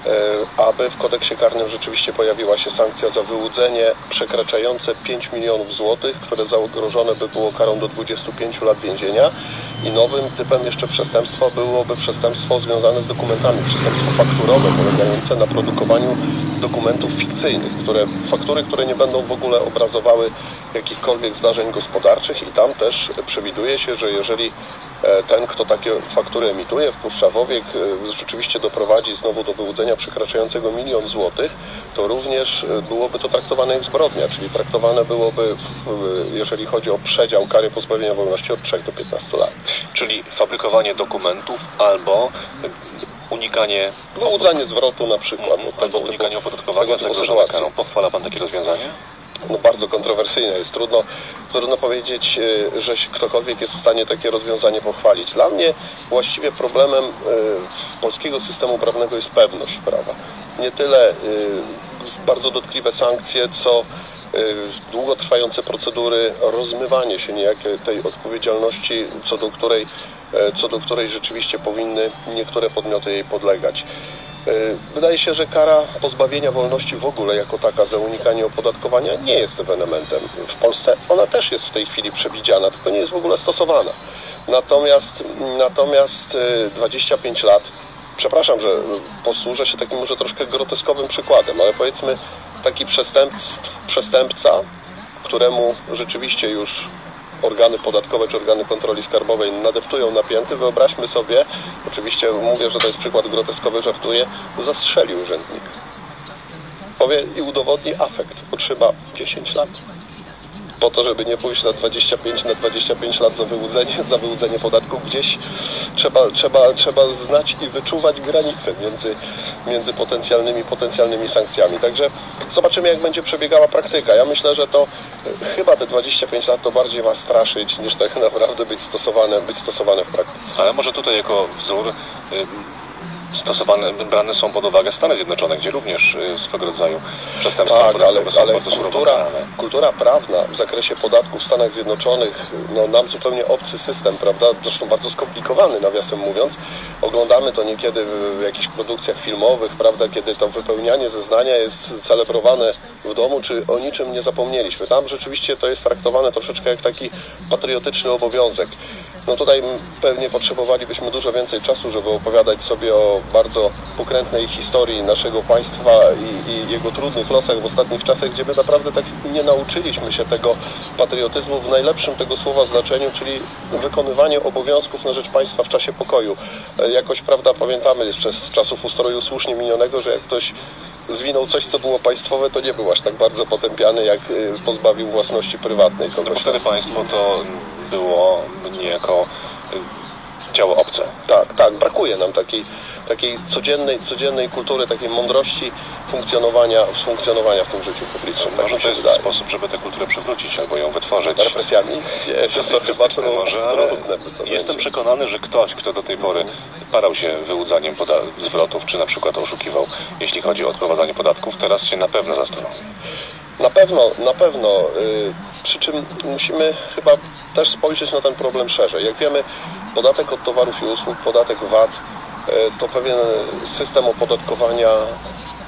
aby w kodeksie karnym rzeczywiście pojawiła się sankcja za wyłudzenie przekraczające pięć milionów złotych, które zagrożone by było karą do dwudziestu pięciu lat więzienia. I nowym typem jeszcze przestępstwa byłoby przestępstwo związane z dokumentami, przestępstwo fakturowe polegające na produkowaniu dokumentów fikcyjnych, które, faktury, które nie będą w ogóle obrazowały jakichkolwiek zdarzeń gospodarczych i tam też przewiduje się, że jeżeli ten, kto takie faktury emituje, wpuszcza w obieg, rzeczywiście doprowadzi znowu do wyłudzenia przekraczającego milion złotych, to również byłoby to traktowane jak zbrodnia, czyli traktowane byłoby, jeżeli chodzi o przedział kary pozbawienia wolności od trzech do piętnastu lat. Czyli fabrykowanie dokumentów albo unikanie... Wyłudzanie zwrotu na przykład. Hmm, albo unikanie opodatkowania zagrożone karą. Pochwala Pan takie rozwiązanie? No bardzo kontrowersyjne jest. Trudno, trudno powiedzieć, że ktokolwiek jest w stanie takie rozwiązanie pochwalić. Dla mnie właściwie problemem polskiego systemu prawnego jest pewność prawa. Nie tyle bardzo dotkliwe sankcje, co długotrwające procedury, rozmywanie się niejakiej tej odpowiedzialności, co do której, co do której rzeczywiście powinny niektóre podmioty jej podlegać. Wydaje się, że kara pozbawienia wolności w ogóle jako taka za unikanie opodatkowania nie jest ewenementem. W Polsce ona też jest w tej chwili przewidziana, tylko nie jest w ogóle stosowana. Natomiast, natomiast dwadzieścia pięć lat, przepraszam, że posłużę się takim może troszkę groteskowym przykładem, ale powiedzmy taki przestępca, któremu rzeczywiście już organy podatkowe czy organy kontroli skarbowej nadeptują na pięty, wyobraźmy sobie, oczywiście mówię, że to jest przykład groteskowy, żartuję, zastrzeli urzędnik. Powie i udowodni afekt, otrzyma dziesięć lat. Po to, żeby nie pójść na dwadzieścia pięć na dwadzieścia pięć lat za wyłudzenie, za wyłudzenie podatku, gdzieś trzeba, trzeba, trzeba znać i wyczuwać granice między, między potencjalnymi, potencjalnymi sankcjami. Także zobaczymy, jak będzie przebiegała praktyka. Ja myślę, że to chyba te dwadzieścia pięć lat to bardziej ma straszyć, niż tak naprawdę być stosowane, być stosowane w praktyce. Ale może tutaj jako wzór y stosowane, brane są pod uwagę Stany Zjednoczone, gdzie również swego rodzaju przestępstwa tak, ale, są ale bardzo kultura, kultura prawna w zakresie podatków w Stanach Zjednoczonych, no nam zupełnie obcy system, prawda, zresztą bardzo skomplikowany, nawiasem mówiąc. Oglądamy to niekiedy w jakichś produkcjach filmowych, prawda, kiedy to wypełnianie zeznania jest celebrowane w domu, czy o niczym nie zapomnieliśmy. Tam rzeczywiście to jest traktowane troszeczkę jak taki patriotyczny obowiązek. No tutaj pewnie potrzebowalibyśmy dużo więcej czasu, żeby opowiadać sobie o bardzo pokrętnej historii naszego państwa i, i jego trudnych losach w ostatnich czasach, gdzie my naprawdę tak nie nauczyliśmy się tego patriotyzmu w najlepszym tego słowa znaczeniu, czyli wykonywanie obowiązków na rzecz państwa w czasie pokoju. Jakoś, prawda, pamiętamy jeszcze z czasów ustroju słusznie minionego, że jak ktoś zwinął coś, co było państwowe, to nie był aż tak bardzo potępiany, jak pozbawił własności prywatnej kogoś. No bo wtedy państwo to było niejako ciało obce. Tak, tak. Brakuje nam takiej, takiej codziennej, codziennej kultury, takiej mądrości funkcjonowania, funkcjonowania w tym życiu publicznym. Może to jest sposób, żeby tę kulturę przywrócić albo ją wytworzyć. Represjami? Nie, to, to chyba trudne, może, ale trudne by to jestem będzie. przekonany, że ktoś, kto do tej pory parał się wyłudzaniem zwrotów, czy na przykład oszukiwał, jeśli chodzi o odprowadzanie podatków, teraz się na pewno zastanowi. Na pewno, na pewno. Yy, przy czym musimy chyba też spojrzeć na ten problem szerzej. Jak wiemy, podatek od towarów i usług, podatek V A T, yy, to pewien system opodatkowania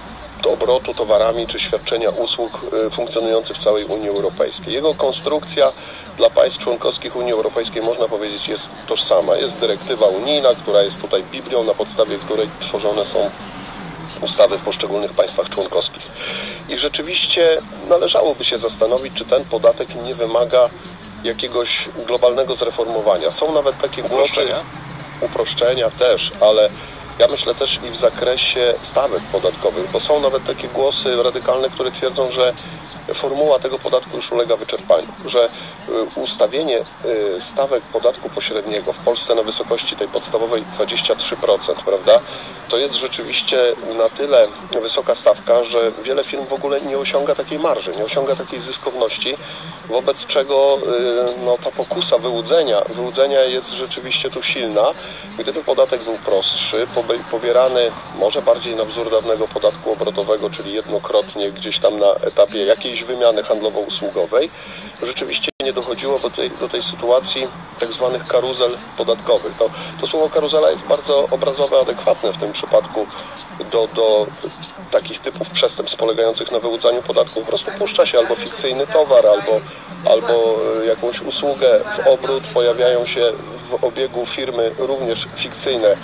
obrotu towarami czy świadczenia usług funkcjonujący w całej Unii Europejskiej. Jego konstrukcja dla państw członkowskich Unii Europejskiej, można powiedzieć, jest tożsama. Jest dyrektywa unijna, która jest tutaj Biblią, na podstawie której tworzone są ustawy w poszczególnych państwach członkowskich. I rzeczywiście należałoby się zastanowić, czy ten podatek nie wymaga jakiegoś globalnego zreformowania. Są nawet takie głosy Uproszczenia? Uproszczenia też, ale ja myślę też i w zakresie stawek podatkowych, bo są nawet takie głosy radykalne, które twierdzą, że formuła tego podatku już ulega wyczerpaniu, że ustawienie stawek podatku pośredniego w Polsce na wysokości tej podstawowej dwadzieścia trzy procent, prawda, to jest rzeczywiście na tyle wysoka stawka, że wiele firm w ogóle nie osiąga takiej marży, nie osiąga takiej zyskowności, wobec czego no, ta pokusa wyłudzenia, wyłudzenia jest rzeczywiście tu silna. Gdyby podatek był prostszy, pobierany może bardziej na wzór dawnego podatku obrotowego, czyli jednokrotnie gdzieś tam na etapie jakiejś wymiany handlowo-usługowej, rzeczywiście nie dochodziło do tej, do tej sytuacji tak zwanych karuzel podatkowych. To, to słowo karuzela jest bardzo obrazowe, adekwatne w tym przypadku do, do takich typów przestępstw polegających na wyłudzaniu podatku. Po prostu puszcza się albo fikcyjny towar, albo, albo jakąś usługę w obrót, pojawiają się w obiegu firmy również fikcyjne.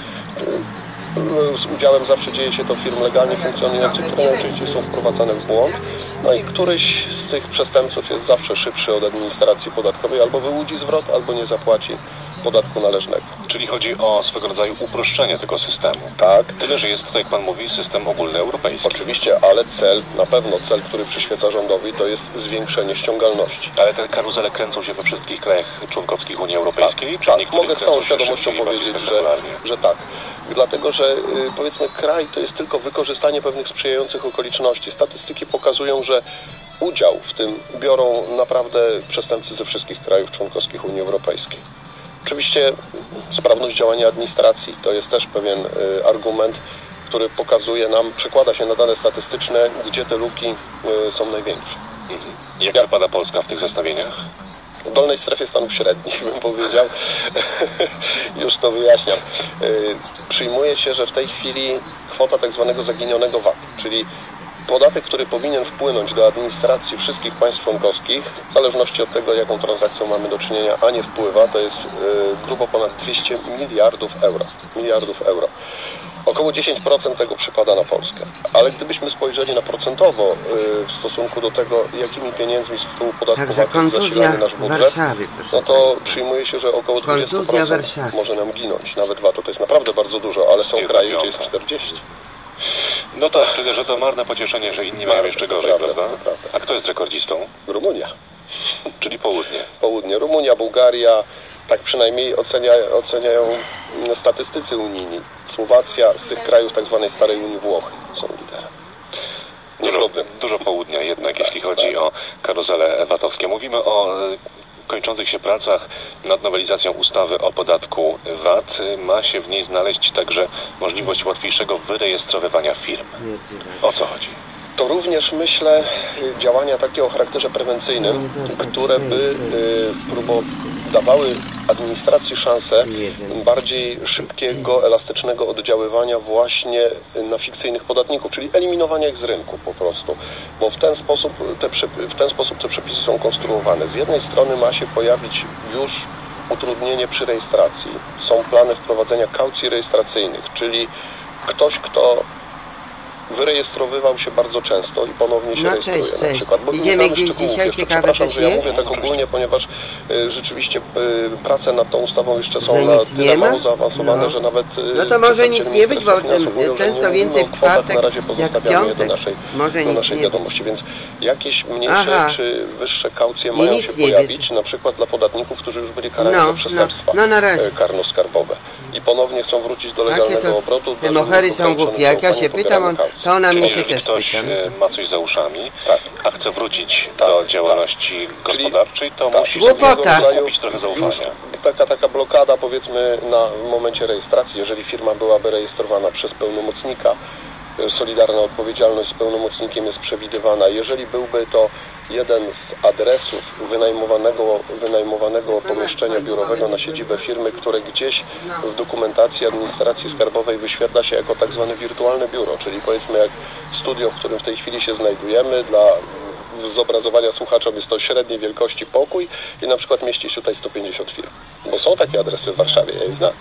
Z udziałem zawsze dzieje się to firm legalnie funkcjonujących, które najczęściej są wprowadzane w błąd. No i któryś z tych przestępców jest zawsze szybszy od administracji podatkowej, albo wyłudzi zwrot, albo nie zapłaci podatku należnego. Czyli chodzi o swego rodzaju uproszczenie tego systemu. Tak. Tyle, że jest to, jak pan mówi, system ogólnoeuropejski. Oczywiście, ale cel, na pewno cel, który przyświeca rządowi, to jest zwiększenie ściągalności. Ale te karuzele kręcą się we wszystkich krajach członkowskich Unii Europejskiej? Tak, tak. Mogę z całą świadomością powiedzieć, że, że tak. Dlatego, że powiedzmy kraj to jest tylko wykorzystanie pewnych sprzyjających okoliczności. Statystyki pokazują, że udział w tym biorą naprawdę przestępcy ze wszystkich krajów członkowskich Unii Europejskiej. Oczywiście sprawność działania administracji to jest też pewien argument, który pokazuje nam, przekłada się na dane statystyczne, gdzie te luki są największe. Mhm. Jak ja... wypada Polska w tych zestawieniach? W dolnej strefie Stanów Średnich, bym powiedział. Już to wyjaśniam. Przyjmuje się, że w tej chwili kwota tak zwanego zaginionego V A T, czyli podatek, który powinien wpłynąć do administracji wszystkich państw członkowskich, w zależności od tego, jaką transakcją mamy do czynienia, a nie wpływa, to jest grubo ponad dwieście miliardów euro. Miliardów euro. Około dziesięć procent tego przypada na Polskę. Ale gdybyśmy spojrzeli na procentowo w stosunku do tego, jakimi pieniędzmi z tytułu podatku V A T jest zasilany nasz budżet, Warszawy, no to przyjmuje się, że około dwadzieścia procent może nam ginąć. Nawet V A T to jest naprawdę bardzo dużo, ale są kraje, gdzie jest czterdzieści procent. No tak, czyli że to marne pocieszenie, że inni mają jeszcze gorzej, prawda? prawda? A kto jest rekordzistą? Rumunia. Czyli południe. Południe. Rumunia, Bułgaria, tak przynajmniej ocenia, oceniają statystycy unijni. Słowacja, z tych krajów tak zwanej starej Unii Włochy są liderem. Dużo, dużo południa jednak, tak, jeśli chodzi tak. o karuzele VAT-owskie. Mówimy o kończących się pracach nad nowelizacją ustawy o podatku V A T. Ma się w niej znaleźć także możliwość łatwiejszego wyrejestrowywania firm. O co chodzi? To również, myślę, działania takie o charakterze prewencyjnym, które by próbo dawały administracji szansę bardziej szybkiego, elastycznego oddziaływania właśnie na fikcyjnych podatników, czyli eliminowania ich z rynku po prostu, bo w ten sposób te, w ten sposób te przepisy są konstruowane. Z jednej strony ma się pojawić już utrudnienie przy rejestracji. Są plany wprowadzenia kaucji rejestracyjnych, czyli ktoś, kto wyrejestrowywał się bardzo często i ponownie się no, rejestruje cześć, na cześć. przykład. Bo Idziemy gdzieś dzisiaj, ciekawe przepraszam, że ja jest? mówię tak ogólnie, ponieważ y, rzeczywiście y, prace nad tą ustawą jeszcze są że na nic tyle mało zaawansowane, no. że nawet y, no to może nic nie być, bo mówią, często więcej w czwartek, na razie pozostawiamy je do naszej, może do naszej wiadomości, więc jakieś mniejsze Aha. czy wyższe kaucje mają nic się pojawić, na przykład dla podatników, którzy już byli karani no, za przestępstwa no, no karno-skarbowe i ponownie chcą wrócić do legalnego obrotu. Te mohery są głupie. Jak ja się pytam, to ona mnie się też pyta. Ma coś za uszami, tak. a chce wrócić tak, do działalności tak. gospodarczej, to tak. musi sobie kupić trochę zaufania. Taka, taka blokada, powiedzmy, na w momencie rejestracji, jeżeli firma byłaby rejestrowana przez pełnomocnika solidarna odpowiedzialność z pełnomocnikiem jest przewidywana. Jeżeli byłby to jeden z adresów wynajmowanego, wynajmowanego pomieszczenia biurowego na siedzibę firmy, które gdzieś w dokumentacji administracji skarbowej wyświetla się jako tak zwane wirtualne biuro, czyli powiedzmy jak studio, w którym w tej chwili się znajdujemy, dla zobrazowania słuchaczom jest to średniej wielkości pokój i na przykład mieści się tutaj sto pięćdziesiąt firm. Bo są takie adresy w Warszawie, ja je znam.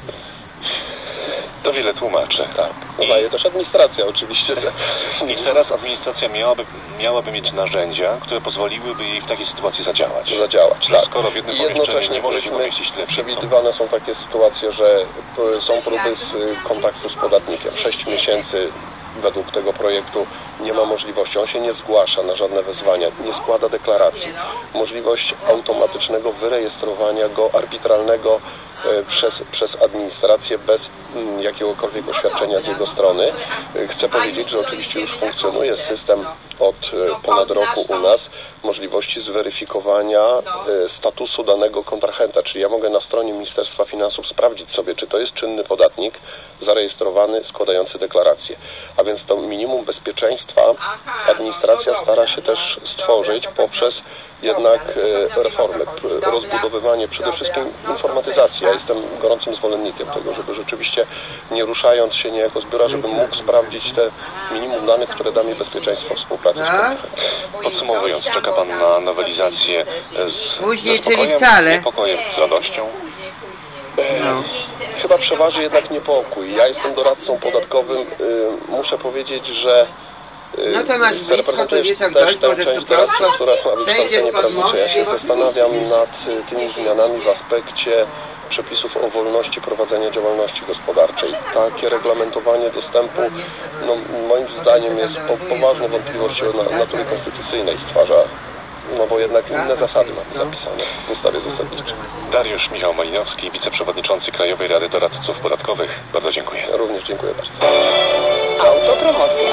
To wiele tłumaczy. Tak. Znaje też administracja oczywiście. I teraz administracja miałaby, miałaby mieć narzędzia, które pozwoliłyby jej w takiej sytuacji zadziałać. Zadziałać, tak. Skoro w jednym I jednocześnie nie może się pomieścić tyle przewidywane są takie sytuacje, że są próby z kontaktu z podatnikiem. Sześć miesięcy według tego projektu nie ma możliwości. On się nie zgłasza na żadne wezwania, nie składa deklaracji. Możliwość automatycznego wyrejestrowania go, arbitralnego przez, przez administrację bez mm, jakiegokolwiek oświadczenia z jego strony. Chcę powiedzieć, że oczywiście już funkcjonuje system od ponad roku u nas możliwości zweryfikowania statusu danego kontrahenta, czyli ja mogę na stronie Ministerstwa Finansów sprawdzić sobie, czy to jest czynny podatnik zarejestrowany, składający deklarację. A więc to minimum bezpieczeństwa administracja stara się też stworzyć poprzez jednak reformy, rozbudowywanie przede wszystkim informatyzacji. Ja jestem gorącym zwolennikiem tego, żeby rzeczywiście nie ruszając się niejako z biura, żebym mógł sprawdzić te minimum danych, które da mi bezpieczeństwo współpracy z kontrahentem. Podsumowując, czeka Pan na nowelizację z Później, ze czyli wcale. z niepokojem, z radością? No. Chyba przeważy jednak niepokój. Ja jestem doradcą podatkowym. Muszę powiedzieć, że no to masz blisko, reprezentujesz to też tę część doradców, która ma wykształcenie prawnicze. Ja się zastanawiam nad tymi zmianami w aspekcie przepisów o wolności prowadzenia działalności gospodarczej. Takie reglamentowanie dostępu, no, moim zdaniem jest po, poważne wątpliwości o natury konstytucyjnej stwarza. No bo jednak inne zasady mamy zapisane w ustawie zasadniczej. Dariusz Michał Malinowski, wiceprzewodniczący Krajowej Rady Doradców Podatkowych. Bardzo dziękuję. Również dziękuję bardzo. Autopromocja.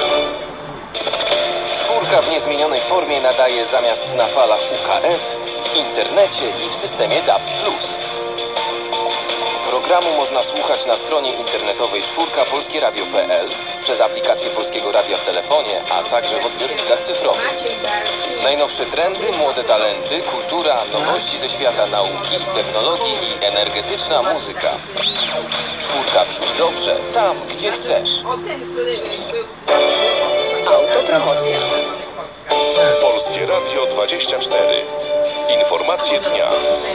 Czwórka w niezmienionej formie nadaje zamiast na falach U K F w internecie i w systemie D A B plus. Programu można słuchać na stronie internetowej czwórka polskie radio kropka p l, przez aplikację Polskiego Radia w telefonie, a także w odbiornikach cyfrowych. Najnowsze trendy, młode talenty, kultura, nowości ze świata nauki, technologii i energetyczna muzyka. Czwórka brzmi dobrze tam, gdzie chcesz. Autopromocja. Polskie Radio dwadzieścia cztery. Informacje dnia.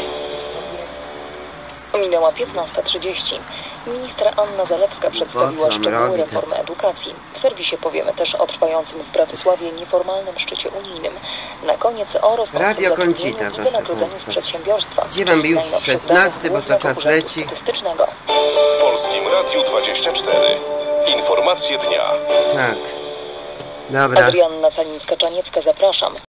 Minęła piętnasta trzydzieści. Ministra Anna Zalewska przedstawiła szczegóły reformy edukacji. W serwisie powiemy też o trwającym w Bratysławie nieformalnym szczycie unijnym. Na koniec o rosnącym zatrudnieniu i wynagrodzeniu w przedsiębiorstwach. Gdzie mam już szesnasty, bo to czas leci. W Polskim Radiu dwadzieścia cztery. Informacje dnia. Tak. Dobra. Adrianna Calińska-Czaniecka, zapraszam.